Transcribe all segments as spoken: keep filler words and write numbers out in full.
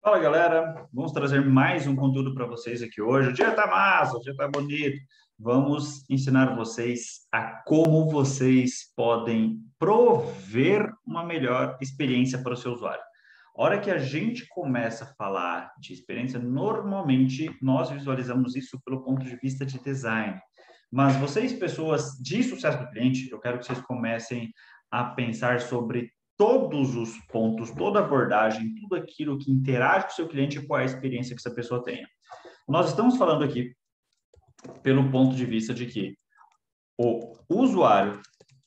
Fala galera, vamos trazer mais um conteúdo para vocês aqui hoje. O dia tá massa, o dia tá bonito. Vamos ensinar vocês a como vocês podem prover uma melhor experiência para o seu usuário. A hora que a gente começa a falar de experiência, normalmente nós visualizamos isso pelo ponto de vista de design. Mas vocês, pessoas de sucesso do cliente, eu quero que vocês comecem a pensar sobre todos os pontos, toda a abordagem, tudo aquilo que interage com o seu cliente e qual é a experiência que essa pessoa tenha. Nós estamos falando aqui pelo ponto de vista de que o usuário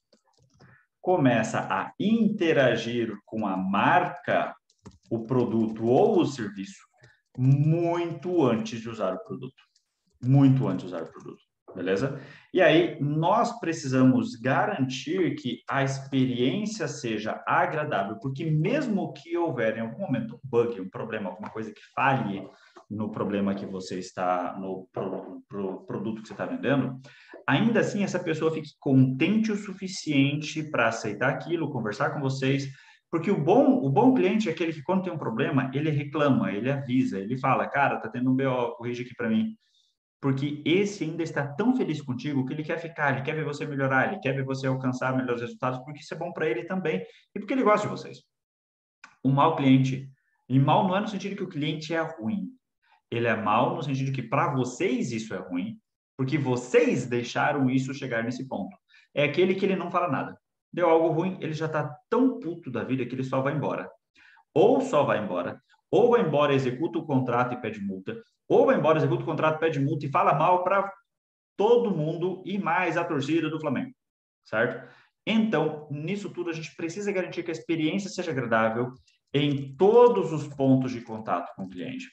começa a interagir com a marca, o produto ou o serviço muito antes de usar o produto. Muito antes de usar o produto. Beleza? E aí, nós precisamos garantir que a experiência seja agradável, porque mesmo que houver em algum momento um bug, um problema, alguma coisa que falhe no problema que você está, no pro, pro produto que você está vendendo, ainda assim essa pessoa fique contente o suficiente para aceitar aquilo, conversar com vocês, porque o bom, o bom cliente é aquele que quando tem um problema, ele reclama, ele avisa, ele fala, cara, tá tendo um B O, corrige aqui para mim. Porque esse ainda está tão feliz contigo que ele quer ficar, ele quer ver você melhorar, ele quer ver você alcançar melhores resultados, porque isso é bom para ele também e porque ele gosta de vocês. Um mau cliente, e mal não é no sentido que o cliente é ruim, ele é mal no sentido que para vocês isso é ruim, porque vocês deixaram isso chegar nesse ponto. É aquele que ele não fala nada. Deu algo ruim, ele já está tão puto da vida que ele só vai embora. Ou só vai embora, ou vai embora, executa o contrato e pede multa, ou vai embora, executa o contrato, pede multa e fala mal para todo mundo e mais a torcida do Flamengo, certo? Então, nisso tudo, a gente precisa garantir que a experiência seja agradável em todos os pontos de contato com o cliente.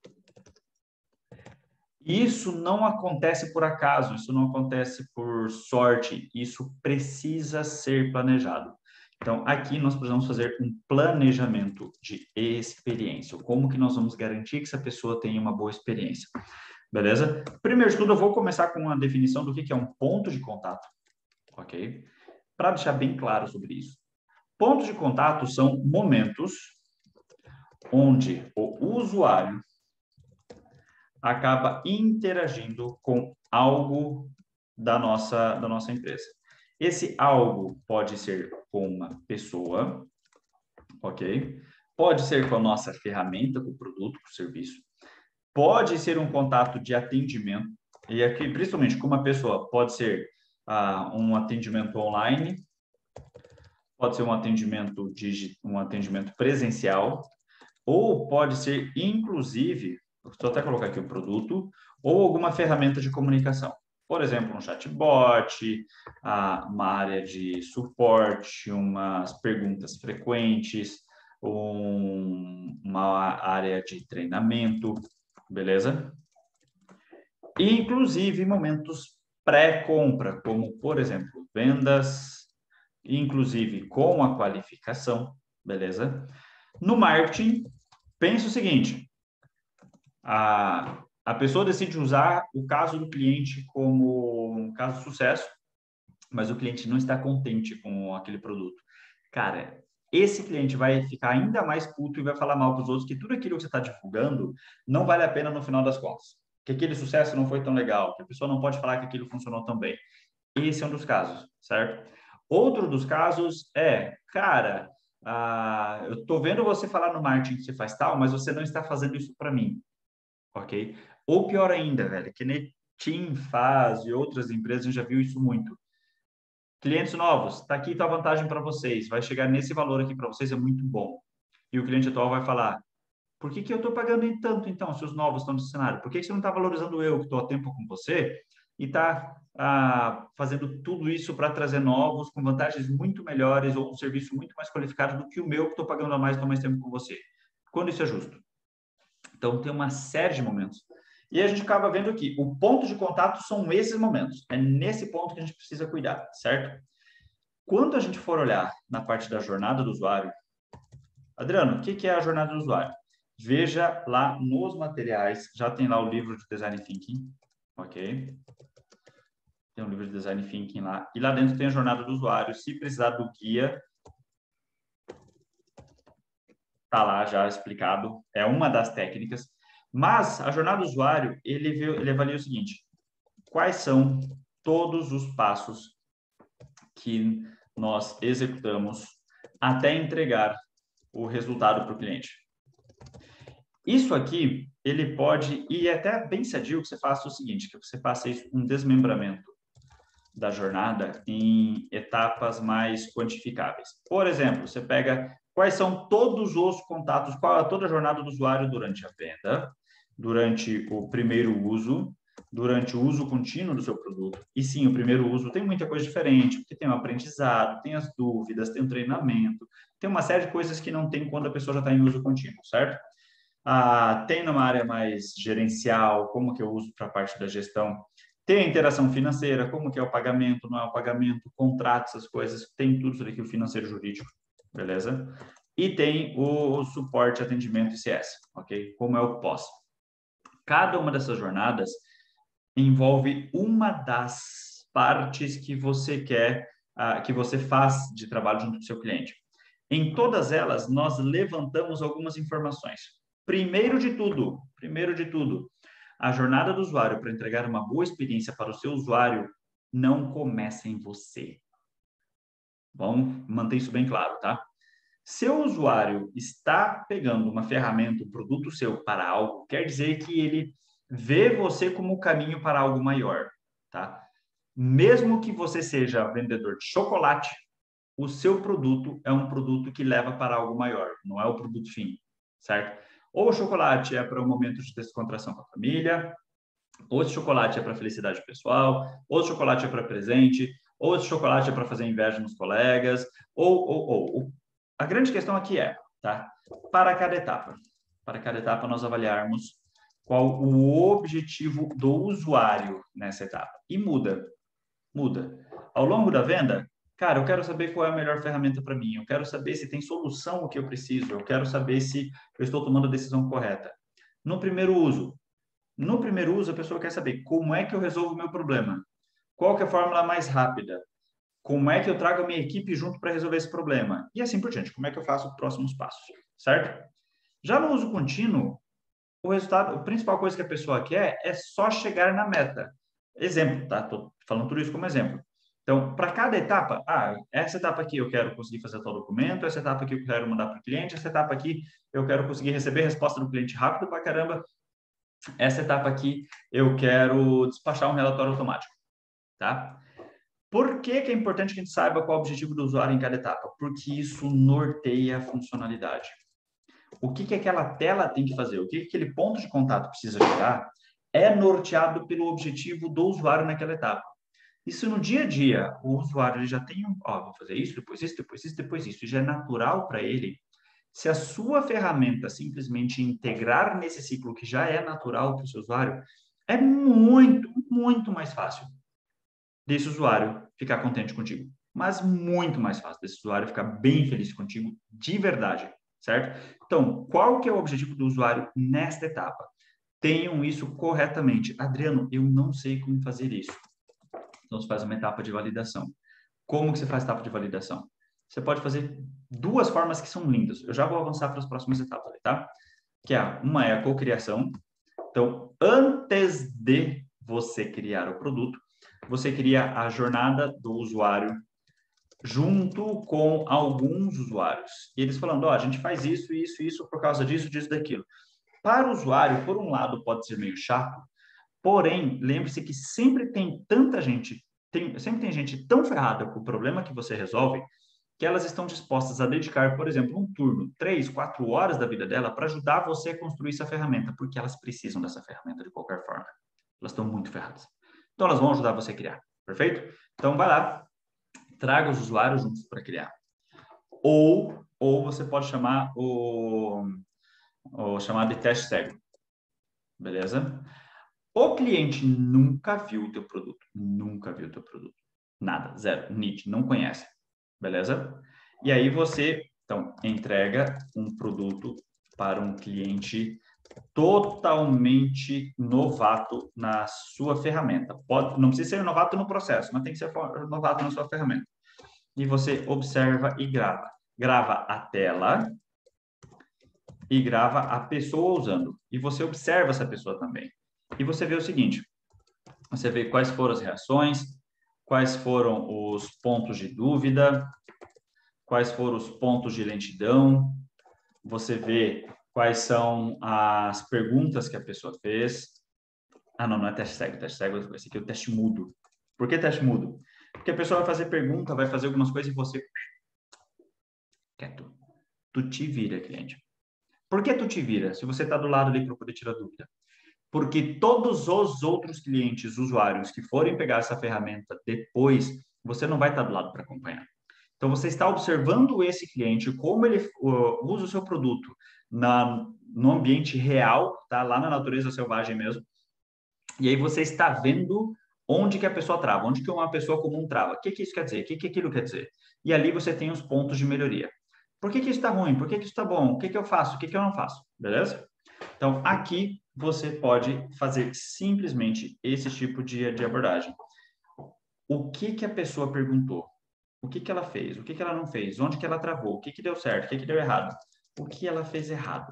Isso não acontece por acaso, isso não acontece por sorte, isso precisa ser planejado. Então, aqui nós precisamos fazer um planejamento de experiência. Como que nós vamos garantir que essa pessoa tenha uma boa experiência? Beleza? Primeiro de tudo, eu vou começar com uma definição do que é um ponto de contato, ok? Para deixar bem claro sobre isso. Pontos de contato são momentos onde o usuário acaba interagindo com algo da nossa, da nossa empresa. Esse algo pode ser com uma pessoa, ok? Pode ser com a nossa ferramenta, com o produto, com o serviço. Pode ser um contato de atendimento, e aqui, principalmente com uma pessoa, pode ser ah, um atendimento online, pode ser um atendimento, digi, um atendimento presencial, ou pode ser, inclusive, estou até colocar aqui o produto, ou alguma ferramenta de comunicação. Por exemplo, um chatbot, uma área de suporte, umas perguntas frequentes, um, uma área de treinamento, beleza? E, inclusive, momentos pré-compra, como, por exemplo, vendas, inclusive com a qualificação, beleza? No marketing, pensa o seguinte, a, a pessoa decide usar o caso do cliente como um caso de sucesso, mas o cliente não está contente com aquele produto. Cara, esse cliente vai ficar ainda mais puto e vai falar mal para os outros que tudo aquilo que você está divulgando não vale a pena no final das contas. Que aquele sucesso não foi tão legal, que a pessoa não pode falar que aquilo funcionou tão bem. Esse é um dos casos, certo? Outro dos casos é, cara, ah, eu estou vendo você falar no marketing que você faz tal, mas você não está fazendo isso para mim, ok? Ou pior ainda, velho, que nem Tim faz e outras empresas, a gente já viu isso muito. Clientes novos, está aqui a vantagem para vocês, vai chegar nesse valor aqui para vocês, é muito bom. E o cliente atual vai falar, por que, que eu estou pagando em tanto, então, se os novos estão no cenário? Por que, que você não está valorizando eu, que estou há tempo com você, e está ah, fazendo tudo isso para trazer novos, com vantagens muito melhores, ou um serviço muito mais qualificado do que o meu, que estou pagando a mais, estou mais tempo com você? Quando isso é justo? Então, tem uma série de momentos. E a gente acaba vendo que o ponto de contato são esses momentos. É nesse ponto que a gente precisa cuidar, certo? Quando a gente for olhar na parte da jornada do usuário, Adriano, o que é a jornada do usuário? Veja lá nos materiais, já tem lá o livro de Design Thinking, ok? Tem um livro de Design Thinking lá. E lá dentro tem a jornada do usuário. Se precisar do guia, está lá já explicado, é uma das técnicas. Mas a jornada do usuário, ele, viu, ele avalia o seguinte: quais são todos os passos que nós executamos até entregar o resultado para o cliente. Isso aqui, ele pode, e é até bem sadio que você faça o seguinte, que você faça isso, um desmembramento da jornada em etapas mais quantificáveis. Por exemplo, você pega quais são todos os contatos, qual é toda a jornada do usuário durante a venda, durante o primeiro uso, durante o uso contínuo do seu produto. E sim, o primeiro uso tem muita coisa diferente, porque tem o aprendizado, tem as dúvidas, tem o treinamento, tem uma série de coisas que não tem quando a pessoa já está em uso contínuo, certo? Ah, tem numa área mais gerencial, como que eu uso para a parte da gestão. Tem a interação financeira, como que é o pagamento, não é o pagamento, contrato, essas coisas. Tem tudo isso aqui, o financeiro jurídico, beleza? E tem o suporte, atendimento I C S, ok? Como é o pós. Cada uma dessas jornadas envolve uma das partes que você quer, uh, que você faz de trabalho junto com o seu cliente. Em todas elas, nós levantamos algumas informações. Primeiro de tudo, primeiro de tudo, a jornada do usuário para entregar uma boa experiência para o seu usuário não começa em você. Vamos manter isso bem claro, tá? Seu usuário está pegando uma ferramenta, um produto seu para algo, quer dizer que ele vê você como o caminho para algo maior, tá? Mesmo que você seja vendedor de chocolate, o seu produto é um produto que leva para algo maior, não é o produto fim, certo? Ou o chocolate é para um momento de descontração com a família, ou esse chocolate é para felicidade pessoal, ou esse chocolate é para presente, ou esse chocolate é para fazer inveja nos colegas, ou, ou, ou. A grande questão aqui é, tá? Para cada etapa, para cada etapa nós avaliarmos qual o objetivo do usuário nessa etapa. E muda, muda. Ao longo da venda, cara, eu quero saber qual é a melhor ferramenta para mim, eu quero saber se tem solução o que eu preciso, eu quero saber se eu estou tomando a decisão correta. No primeiro uso, no primeiro uso, a pessoa quer saber como é que eu resolvo o meu problema, qual que é a fórmula mais rápida, como é que eu trago a minha equipe junto para resolver esse problema, e assim por diante, como é que eu faço os próximos passos, certo? Já no uso contínuo, o resultado, a principal coisa que a pessoa quer é só chegar na meta. Exemplo, tá? Tô falando tudo isso como exemplo. Então, para cada etapa, ah, essa etapa aqui eu quero conseguir fazer tal documento, essa etapa aqui eu quero mandar para o cliente, essa etapa aqui eu quero conseguir receber a resposta do cliente rápido para caramba, essa etapa aqui eu quero despachar um relatório automático, tá? Por que que é importante que a gente saiba qual é o objetivo do usuário em cada etapa? Porque isso norteia a funcionalidade. O que que aquela tela tem que fazer? O que que aquele ponto de contato precisa gerar é norteado pelo objetivo do usuário naquela etapa. Isso no dia a dia, o usuário ele já tem um, ó, vou fazer isso, depois isso, depois isso, depois isso, e já é natural para ele. Se a sua ferramenta simplesmente integrar nesse ciclo que já é natural para o seu usuário, é muito, muito mais fácil desse usuário ficar contente contigo. Mas muito mais fácil desse usuário ficar bem feliz contigo de verdade, certo? Então, qual que é o objetivo do usuário nesta etapa? Tenham isso corretamente. Adriano, eu não sei como fazer isso. Então, você faz uma etapa de validação. Como que você faz a etapa de validação? Você pode fazer duas formas que são lindas. Eu já vou avançar para as próximas etapas, tá? Que é, uma é a cocriação. Então, antes de você criar o produto, você cria a jornada do usuário junto com alguns usuários. E eles falando, ó, oh, a gente faz isso, isso, isso por causa disso, disso, daquilo. Para o usuário, por um lado, pode ser meio chato, porém, lembre-se que sempre tem tanta gente, tem, sempre tem gente tão ferrada com o problema que você resolve, que elas estão dispostas a dedicar, por exemplo, um turno, três, quatro horas da vida dela para ajudar você a construir essa ferramenta, porque elas precisam dessa ferramenta de qualquer forma. Elas estão muito ferradas. Então, elas vão ajudar você a criar, perfeito? Então, vai lá, traga os usuários juntos para criar. Ou, ou você pode chamar o, o chamado de teste cego, beleza? O cliente nunca viu o teu produto, nunca viu o teu produto, nada, zero, nítido, não conhece, beleza? E aí você, então, entrega um produto para um cliente totalmente novato na sua ferramenta. Pode, não precisa ser novato no processo, mas tem que ser novato na sua ferramenta. E você observa e grava. Grava a tela e grava a pessoa usando. E você observa essa pessoa também. E você vê o seguinte, você vê quais foram as reações, quais foram os pontos de dúvida, quais foram os pontos de lentidão, você vê quais são as perguntas que a pessoa fez. Ah, não, não é teste cego, teste cego, esse aqui é o teste mudo. Por que teste mudo? Porque a pessoa vai fazer pergunta, vai fazer algumas coisas e você... Quieto. Tu te vira, cliente. Por que tu te vira? Se você está do lado ali para poder tirar dúvida. Porque todos os outros clientes, usuários que forem pegar essa ferramenta depois, você não vai estar do lado para acompanhar. Então, você está observando esse cliente, como ele uh, usa o seu produto na, no ambiente real, tá? Lá na natureza selvagem mesmo. E aí você está vendo onde que a pessoa trava, onde que uma pessoa comum trava. O que que isso quer dizer? O que que aquilo quer dizer? E ali você tem os pontos de melhoria. Por que que isso está ruim? Por que que isso está bom? O que que eu faço? O que que eu não faço? Beleza? Então, aqui você pode fazer simplesmente esse tipo de, de abordagem. O que que a pessoa perguntou? O que que ela fez? O que que ela não fez? Onde que ela travou? O que que deu certo? O que que deu errado? O que ela fez errado?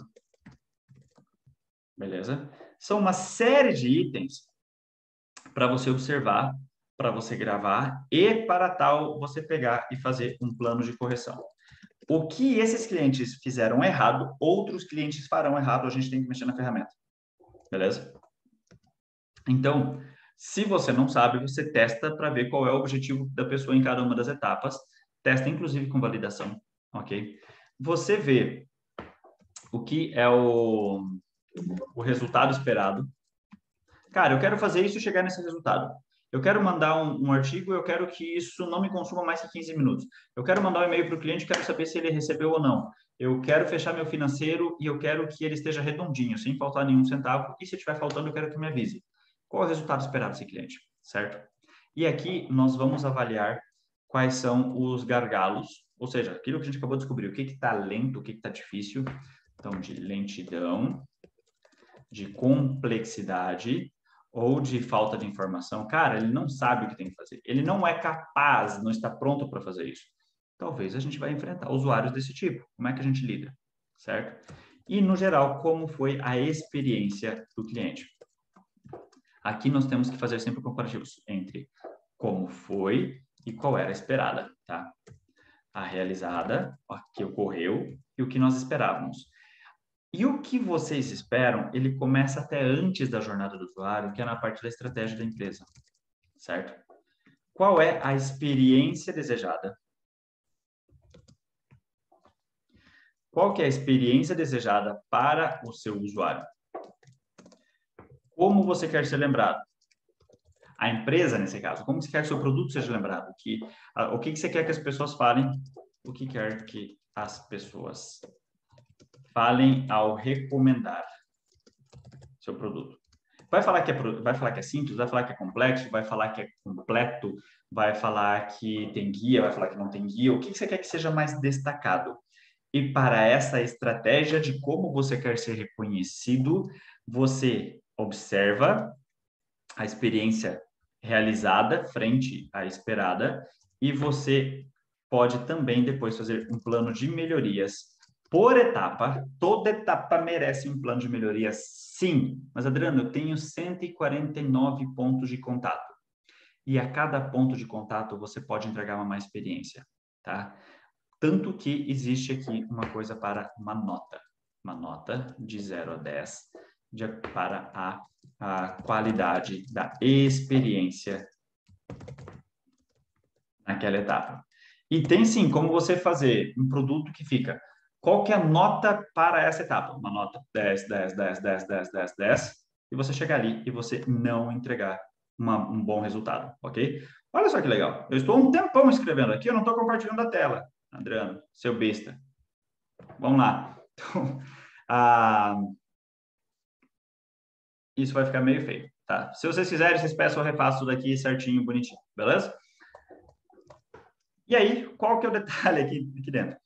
Beleza? São uma série de itens para você observar, para você gravar e para tal você pegar e fazer um plano de correção. O que esses clientes fizeram errado, outros clientes farão errado, a gente tem que mexer na ferramenta. Beleza? Então, se você não sabe, você testa para ver qual é o objetivo da pessoa em cada uma das etapas. Testa, inclusive, com validação, ok? Você vê o que é o, o resultado esperado. Cara, eu quero fazer isso e chegar nesse resultado. Eu quero mandar um, um artigo, eu quero que isso não me consuma mais que quinze minutos. Eu quero mandar um e-mail para o cliente, quero saber se ele recebeu ou não. Eu quero fechar meu financeiro e eu quero que ele esteja redondinho, sem faltar nenhum centavo. E se estiver faltando, eu quero que me avise. Qual é o resultado esperado desse cliente, certo? E aqui nós vamos avaliar quais são os gargalos, ou seja, aquilo que a gente acabou de descobrir, o que está lento, o que está difícil. Então, de lentidão, de complexidade ou de falta de informação. Cara, ele não sabe o que tem que fazer. Ele não é capaz, não está pronto para fazer isso. Talvez a gente vai enfrentar usuários desse tipo. Como é que a gente lida, certo? E, no geral, como foi a experiência do cliente. Aqui nós temos que fazer sempre comparativos entre como foi e qual era a esperada, tá? A realizada, a que ocorreu e o que nós esperávamos. E o que vocês esperam, ele começa até antes da jornada do usuário, que é na parte da estratégia da empresa, certo? Qual é a experiência desejada? Qual que é a experiência desejada para o seu usuário? Como você quer ser lembrado? A empresa, nesse caso, como você quer que o seu produto seja lembrado? Que, a, o que, que você quer que as pessoas falem? O que quer que as pessoas falem ao recomendar seu produto? Vai falar que é, vai falar que é simples, vai falar que é complexo, vai falar que é completo, vai falar que tem guia, vai falar que não tem guia. O que, que você quer que seja mais destacado? E para essa estratégia de como você quer ser reconhecido, você observa a experiência realizada frente à esperada e você pode também depois fazer um plano de melhorias por etapa. Toda etapa merece um plano de melhorias, sim. Mas, Adriano, eu tenho cento e quarenta e nove pontos de contato. E a cada ponto de contato você pode entregar uma má experiência, tá? Tanto que existe aqui uma coisa para uma nota. Uma nota de zero a dez de, para a, a qualidade da experiência naquela etapa. E tem sim como você fazer um produto que fica. Qual que é a nota para essa etapa? Uma nota dez, dez, dez, dez, dez, dez, dez. E você chegar ali e você não entregar uma, um bom resultado, ok? Olha só que legal. Eu estou um tempão escrevendo aqui, eu não estou compartilhando a tela. Adriano, seu besta. Vamos lá. Então, ah, isso vai ficar meio feio, tá? Se vocês quiserem, vocês peçam, eu refaço tudo aqui certinho, bonitinho, beleza? E aí, qual que é o detalhe aqui, aqui dentro?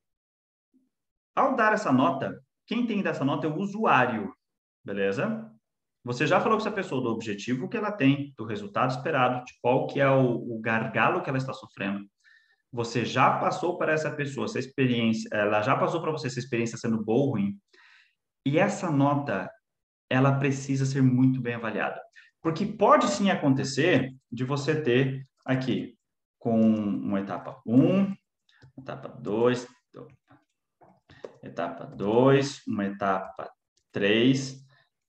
Ao dar essa nota, quem tem dessa nota é o usuário, beleza? Você já falou com essa pessoa do objetivo que ela tem, do resultado esperado, de qual que é o, o gargalo que ela está sofrendo. você já passou para essa pessoa, essa experiência, ela já passou para você essa experiência sendo boa ou ruim, e essa nota, ela precisa ser muito bem avaliada. Porque pode sim acontecer de você ter aqui, com uma etapa um, etapa dois, etapa dois, uma etapa três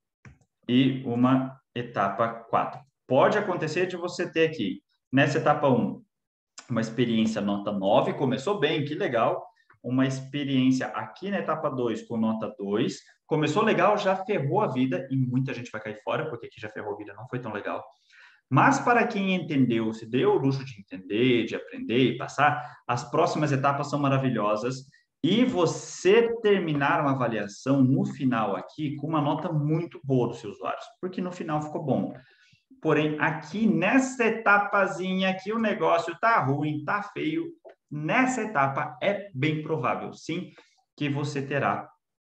e uma etapa quatro. Pode acontecer de você ter aqui, nessa etapa um, uma experiência nota nove, começou bem, que legal. Uma experiência aqui na etapa dois com nota dois, começou legal, já ferrou a vida, e muita gente vai cair fora, porque aqui já ferrou a vida, não foi tão legal. Mas para quem entendeu, se deu o luxo de entender, de aprender e passar, as próximas etapas são maravilhosas, e você terminar uma avaliação no final aqui com uma nota muito boa dos seus usuários, porque no final ficou bom. Porém, aqui nessa etapazinha aqui, o negócio tá ruim, tá feio. Nessa etapa, é bem provável, sim, que você terá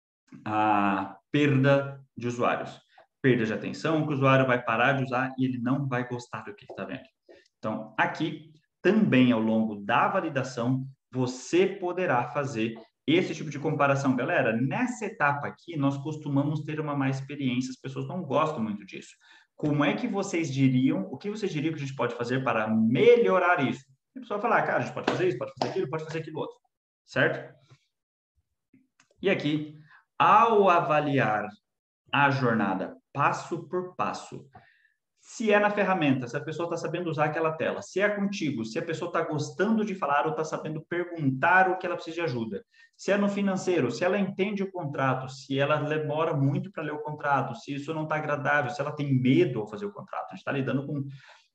a perda de usuários. Perda de atenção, que o usuário vai parar de usar e ele não vai gostar do que está vendo. Então, aqui, também ao longo da validação, você poderá fazer esse tipo de comparação. Galera, nessa etapa aqui, nós costumamos ter uma má experiência, as pessoas não gostam muito disso. Como é que vocês diriam, o que vocês diriam que a gente pode fazer para melhorar isso? A pessoa vai falar, cara, a gente pode fazer isso, pode fazer aquilo, pode fazer aquilo outro, certo? E aqui, ao avaliar a jornada passo por passo, se é na ferramenta, se a pessoa está sabendo usar aquela tela, se é contigo, se a pessoa está gostando de falar ou está sabendo perguntar o que ela precisa de ajuda, se é no financeiro, se ela entende o contrato, se ela demora muito para ler o contrato, se isso não está agradável, se ela tem medo ao fazer o contrato. A gente está lidando com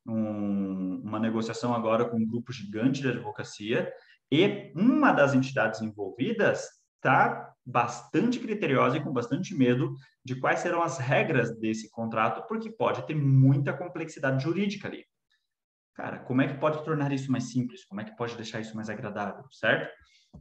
um, uma negociação agora com um grupo gigante de advocacia e uma das entidades envolvidas está bastante criteriosa e com bastante medo de quais serão as regras desse contrato, porque pode ter muita complexidade jurídica ali. Cara, como é que pode tornar isso mais simples? Como é que pode deixar isso mais agradável, certo?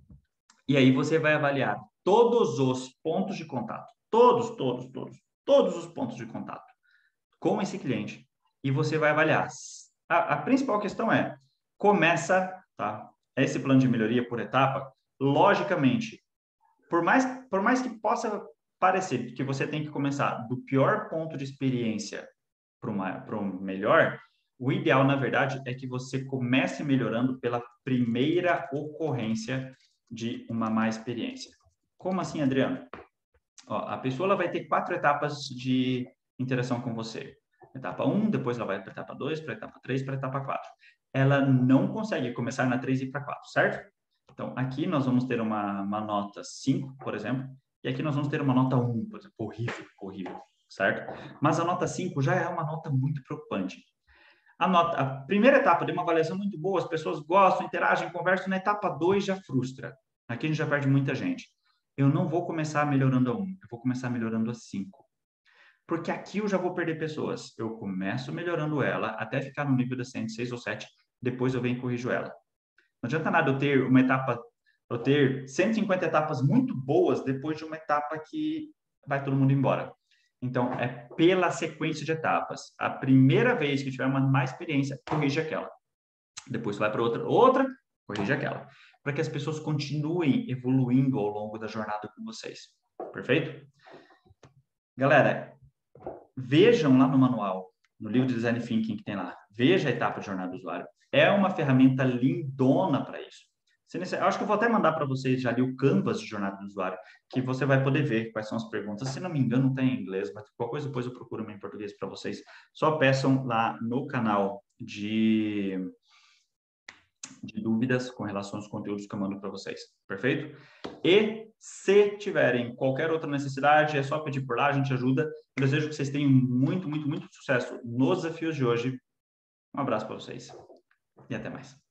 E aí você vai avaliar todos os pontos de contato, todos, todos, todos, todos os pontos de contato com esse cliente, e você vai avaliar. A, a principal questão é, começa, tá? Esse plano de melhoria por etapa, logicamente, Por mais, por mais que possa parecer que você tem que começar do pior ponto de experiência para o melhor, o ideal, na verdade, é que você comece melhorando pela primeira ocorrência de uma má experiência. Como assim, Adriano? Ó, a pessoa ela vai ter quatro etapas de interação com você. Etapa um, depois ela vai para a etapa dois, para a etapa três, para a etapa quatro. Ela não consegue começar na três e ir para quatro, certo? Então, aqui nós vamos ter uma, uma nota cinco, por exemplo, e aqui nós vamos ter uma nota um, por exemplo, horrível, horrível, certo? Mas a nota cinco já é uma nota muito preocupante. A, nota, a primeira etapa de uma avaliação muito boa, as pessoas gostam, interagem, conversam, na etapa dois já frustra. Aqui a gente já perde muita gente. Eu não vou começar melhorando a um, eu vou começar melhorando a cinco. Porque aqui eu já vou perder pessoas. Eu começo melhorando ela até ficar no nível da cento e seis ou sete, depois eu venho e corrijo ela. Não adianta nada eu ter uma etapa, eu ter cento e cinquenta etapas muito boas depois de uma etapa que vai todo mundo embora. Então, é pela sequência de etapas. A primeira vez que tiver uma má experiência, corrige aquela. Depois vai para outra, outra, corrige aquela. Para que as pessoas continuem evoluindo ao longo da jornada com vocês. Perfeito? Galera, vejam lá no manual, no livro de Design Thinking que tem lá. Veja a etapa de jornada do usuário. É uma ferramenta lindona para isso. Eu acho que eu vou até mandar para vocês já ali o Canvas de jornada do usuário, que você vai poder ver quais são as perguntas. Se não me engano, tem em inglês, mas qualquer coisa depois eu procuro em português para vocês. Só peçam lá no canal de, de dúvidas com relação aos conteúdos que eu mando para vocês. Perfeito? E se tiverem qualquer outra necessidade, é só pedir por lá, a gente ajuda. Eu desejo que vocês tenham muito, muito, muito sucesso nos desafios de hoje. Um abraço para vocês e até mais.